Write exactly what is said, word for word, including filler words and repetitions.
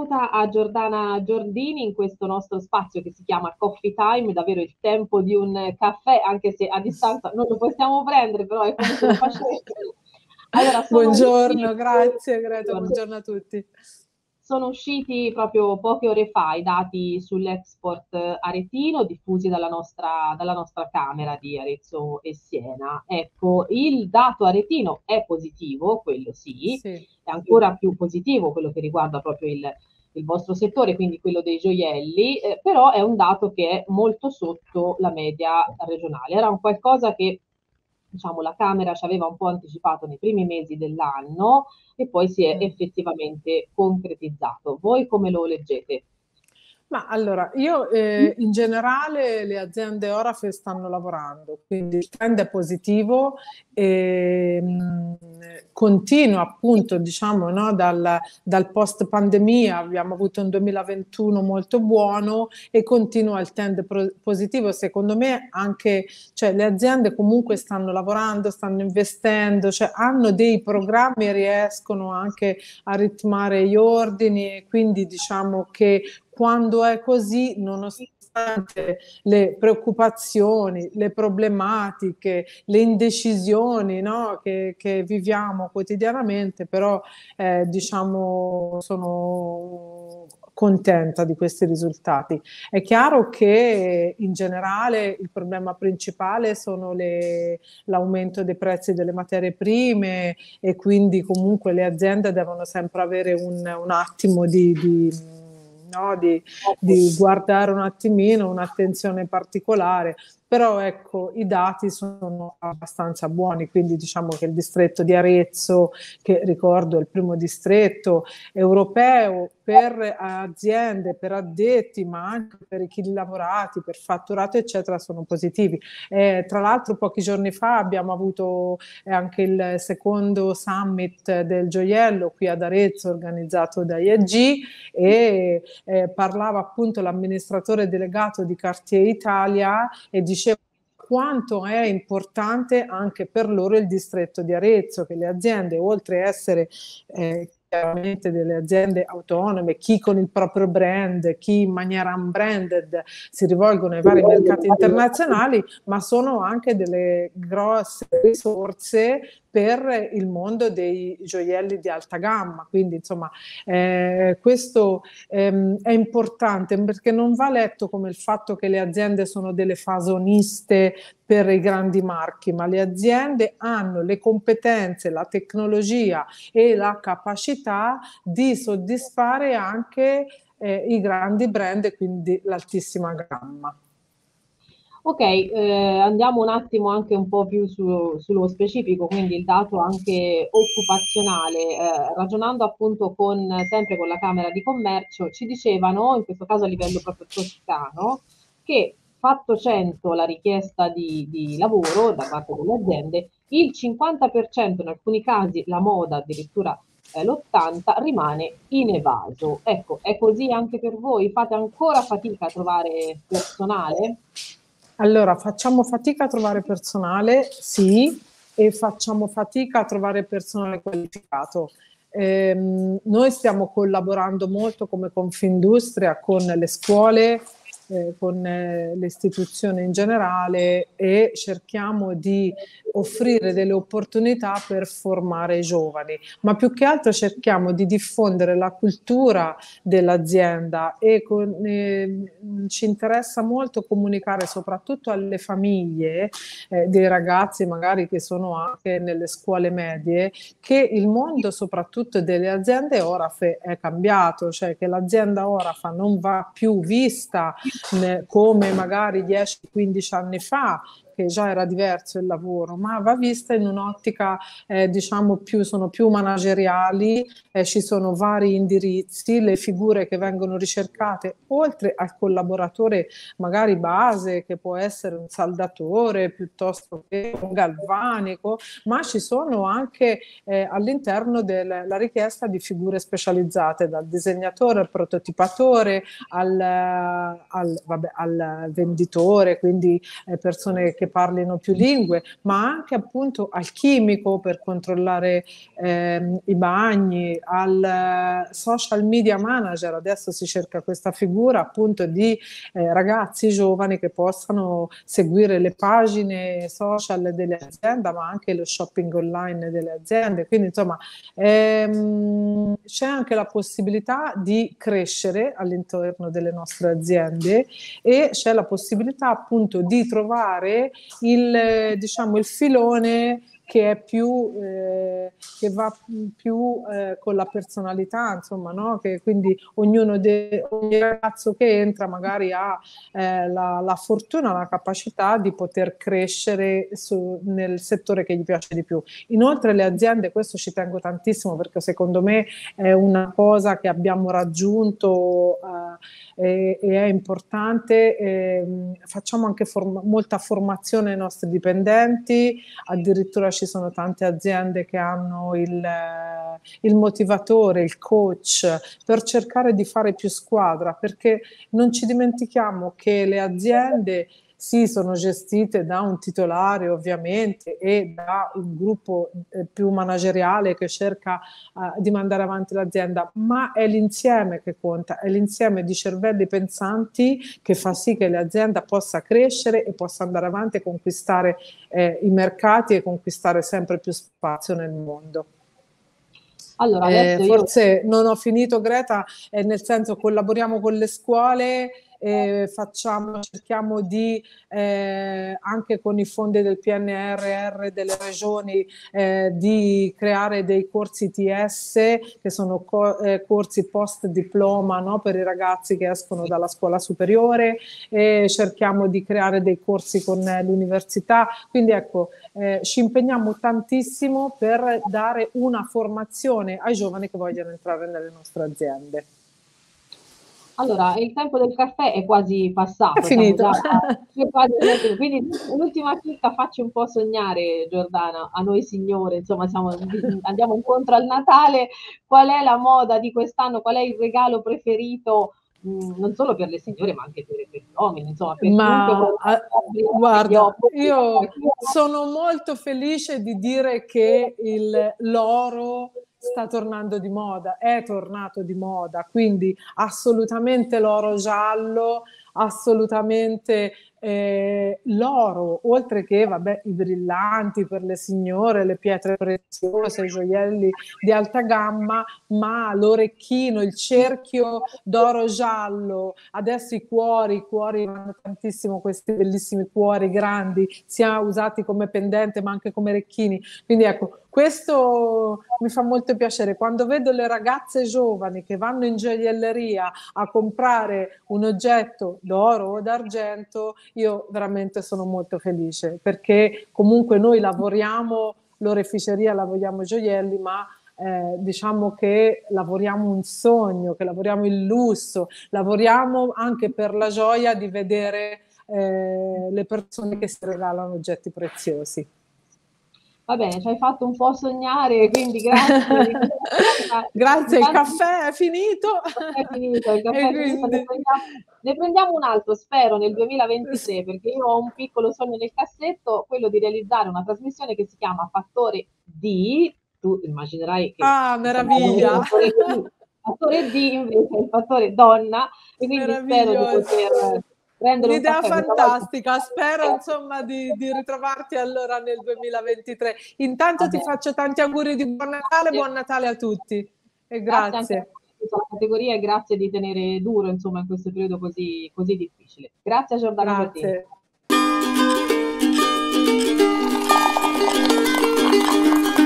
benvenuta a Giordana Giordini in questo nostro spazio che si chiama Coffee Time, davvero il tempo di un caffè, anche se a distanza non lo possiamo prendere, però è come se lo facessimo. Allora, sono usciti, Buongiorno, grazie Greta, buongiorno a tutti. sono usciti proprio poche ore fa i dati sull'export aretino diffusi dalla nostra, dalla nostra Camera di Arezzo e Siena. Ecco, il dato aretino è positivo, quello sì, Sì. è ancora più positivo quello che riguarda proprio il, il vostro settore, quindi quello dei gioielli, eh, però è un dato che è molto sotto la media regionale. Era un qualcosa che, diciamo, la Camera ci aveva un po' anticipato nei primi mesi dell'anno e poi si è Mm. effettivamente concretizzato. Voi come lo leggete? Ma allora, io eh, in generale le aziende Orafe stanno lavorando, quindi il trend è positivo e mh, continua appunto, diciamo, no, dal, dal post pandemia, abbiamo avuto un duemilaventuno molto buono e continua il trend pro- positivo. Secondo me anche, cioè, le aziende comunque stanno lavorando, stanno investendo, cioè hanno dei programmi e riescono anche a ritmare gli ordini e quindi diciamo che quando è così, nonostante le preoccupazioni, le problematiche, le indecisioni, no, che, che viviamo quotidianamente, però eh, diciamo sono contenta di questi risultati. È chiaro che in generale il problema principale sono le, l'aumento dei prezzi delle materie prime e quindi comunque le aziende devono sempre avere un, un attimo di, di No, di, di guardare un attimino, un'attenzione particolare, però ecco i dati sono abbastanza buoni, quindi diciamo che il distretto di Arezzo, che ricordo è il primo distretto europeo per aziende, per addetti, ma anche per chi lavorati, per fatturato eccetera, sono positivi. Eh, tra l'altro pochi giorni fa abbiamo avuto eh, anche il secondo summit del gioiello qui ad Arezzo organizzato da I E G e eh, parlava appunto l'amministratore delegato di Cartier Italia e diceva quanto è importante anche per loro il distretto di Arezzo, che le aziende oltre a essere eh, chiaramente delle aziende autonome, chi con il proprio brand, chi in maniera unbranded si rivolgono ai vari mercati internazionali, ma sono anche delle grosse risorse per il mondo dei gioielli di alta gamma. Quindi insomma eh, questo ehm, è importante perché non va letto come il fatto che le aziende sono delle fasoniste per i grandi marchi, ma le aziende hanno le competenze, la tecnologia e la capacità di soddisfare anche eh, i grandi brand e quindi l'altissima gamma. Ok, eh, andiamo un attimo anche un po' più su- sullo specifico, quindi il dato anche occupazionale. Eh, ragionando appunto con, sempre con la Camera di Commercio, ci dicevano, in questo caso a livello proprio toscano, che fatto cento la richiesta di, di lavoro da parte delle aziende, il cinquanta per cento, in alcuni casi la moda addirittura eh, l'ottanta per cento, rimane inevaso. Ecco, è così anche per voi? Fate ancora fatica a trovare personale? Allora, facciamo fatica a trovare personale, sì, e facciamo fatica a trovare personale qualificato. Ehm, noi stiamo collaborando molto come Confindustria con le scuole, eh, con eh, le istituzioni in generale e cerchiamo di offrire delle opportunità per formare i giovani, ma più che altro cerchiamo di diffondere la cultura dell'azienda e con, eh, ci interessa molto comunicare soprattutto alle famiglie eh, dei ragazzi magari che sono anche nelle scuole medie che il mondo soprattutto delle aziende Orafe è cambiato, cioè che l'azienda Orafa non va più vista eh, come magari dieci quindici anni fa, che già era diverso il lavoro, ma va vista in un'ottica, eh, diciamo, più, sono più manageriali, eh, ci sono vari indirizzi, le figure che vengono ricercate, oltre al collaboratore magari base, che può essere un saldatore piuttosto che un galvanico, ma ci sono anche eh, all'interno della richiesta di figure specializzate, dal disegnatore al prototipatore, al, al, vabbè, al venditore, quindi eh, persone che che parlino più lingue, ma anche appunto al chimico per controllare ehm, i bagni, al social media manager. Adesso si cerca questa figura appunto di eh, ragazzi giovani che possano seguire le pagine social delle aziende, ma anche lo shopping online delle aziende. Quindi insomma ehm, c'è anche la possibilità di crescere all'interno delle nostre aziende e c'è la possibilità appunto di trovare il, diciamo, il filone che è più eh, che va più eh, con la personalità, insomma, no? Che quindi ognuno de- ogni ragazzo che entra magari ha eh, la, la fortuna, la capacità di poter crescere su, nel settore che gli piace di più. Inoltre le aziende, questo ci tengo tantissimo perché secondo me è una cosa che abbiamo raggiunto eh, e, e è importante. Eh, facciamo anche form- molta formazione ai nostri dipendenti, addirittura ci sono tante aziende che hanno il, il motivatore, il coach, per cercare di fare più squadra, perché non ci dimentichiamo che le aziende sì, sono gestite da un titolare ovviamente e da un gruppo eh, più manageriale che cerca eh, di mandare avanti l'azienda, ma è l'insieme che conta, è l'insieme di cervelli pensanti che fa sì che l'azienda possa crescere e possa andare avanti e conquistare eh, i mercati e conquistare sempre più spazio nel mondo. Allora, Eh, adesso io... forse non ho finito, Greta, eh, nel senso collaboriamo con le scuole, eh, facciamo, cerchiamo di eh, anche con i fondi del P N R R delle regioni eh, di creare dei corsi T S che sono co- eh, corsi post diploma, no, per i ragazzi che escono dalla scuola superiore, e cerchiamo di creare dei corsi con eh, l'università. Quindi ecco, eh, ci impegniamo tantissimo per dare una formazione ai giovani che vogliono entrare nelle nostre aziende. Allora, il tempo del caffè è quasi passato, È siamo finito. già quasi all'ultimo. Quindi l'ultima chicca facci un po' sognare, Giordana, a noi signore, insomma, siamo- andiamo incontro al Natale. Qual è la moda di quest'anno? Qual è il regalo preferito, mh, non solo per le signore, ma anche per, per gli uomini, insomma, per chiunque Ma voglia ah, brillare gli guarda, occhi. io sono molto felice di dire che il, l'oro sta tornando di moda, è tornato di moda, quindi assolutamente l'oro giallo, assolutamente eh, l'oro, oltre che vabbè, i brillanti per le signore, le pietre preziose, i gioielli di alta gamma, ma l'orecchino, il cerchio d'oro giallo, adesso i cuori, i cuori vanno tantissimo, questi bellissimi cuori grandi, sia usati come pendente ma anche come orecchini. Quindi ecco, questo mi fa molto piacere. Quando vedo le ragazze giovani che vanno in gioielleria a comprare un oggetto d'oro o d'argento, io veramente sono molto felice, perché comunque noi lavoriamo l'oreficeria, lavoriamo gioielli, ma eh, diciamo che lavoriamo un sogno, che lavoriamo il lusso, lavoriamo anche per la gioia di vedere eh, le persone che si regalano oggetti preziosi. Va bene, ci hai fatto un po' sognare, quindi grazie. Grazie, il Intanto caffè è finito. il caffè è finito, il caffè E è finito, ne quindi prendiamo, ne prendiamo un altro, spero, nel sì. duemilaventitré, perché io ho un piccolo sogno nel cassetto, quello di realizzare una trasmissione che si chiama Fattore D. Tu immaginerai che Ah, insomma, il meraviglia. fattore D, fattore D invece è il fattore donna, e quindi spero di Meraviglioso. poter prendere un Un'idea caffè questa volta. fantastica, spero insomma di, di ritrovarti allora nel duemilaventitré. Intanto Va ti bene, faccio tanti auguri di buon Natale, grazie. buon Natale a tutti e Grazie anche a grazie. questa categoria e grazie di tenere duro, insomma, in questo periodo così, così difficile. Grazie a Giordana Giardini. Grazie.